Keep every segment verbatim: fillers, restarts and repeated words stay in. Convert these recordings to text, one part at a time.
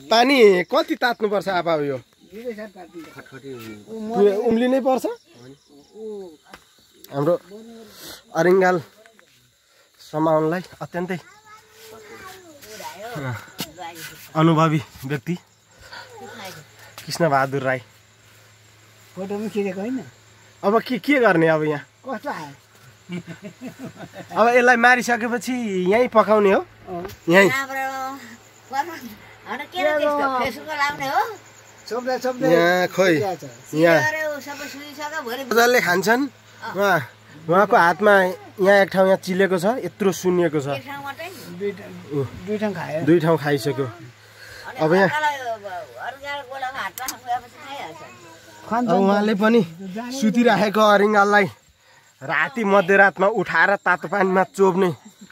पानी कति तात्नुपर्छ आपा यो उम्लिनै पर्छ हाम्रो अरिङ्गाल समाउनलाई अत्यन्तै अनुभवी व्यक्ति कृष्ण बहादुर राई फोटोमा खिचेको होइन अब के के गर्ने अब यहाँ कस्तो आयो अब यसलाई मारिसकेपछि यहीँ पकाउने हो यहीँ यहाँ खोइ यहाँ मजाले खान्छन् उहाँ उहाँको हातमा यहाँ एक ठाउँ यहाँ चिलेको छ यत्रो सुनिएको छ दुई ठाउँ खायो दुई ठाउँ खाइसक्यो अब यहाँ अब उहाँले पनि सुतिराखेको अरिङ्गाललाई राति मध्यरातमा उठाएर तातो पानीमा चोप्ने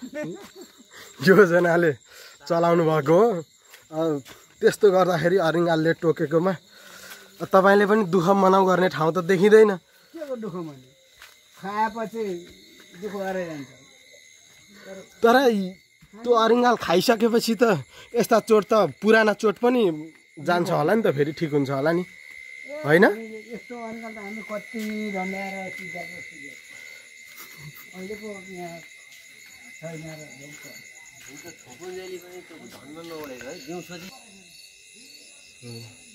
योजनाले चलाउनु भएको हो त्यस्तो गर्दाखेरि अरिङ्गालले टोकेकोमा तपाईँले पनि दुःख मनाउ गर्ने ठाउँ त देखिँदैन के को दुःख मनाउ खाएपछि दुःख गरेर जान्छ तर त्यो अरिङ्गाल खाइसकेपछि त यस्ता चोट त पुराना चोट पनि जान्छ होला नि त फेरि ठिक हुन्छ होला नि होइन यस्तो अरिङ्गाल त हामी कति धन्दाएर सिकाएको सिकेको अहिलेको यहाँ छैन र हुन्छ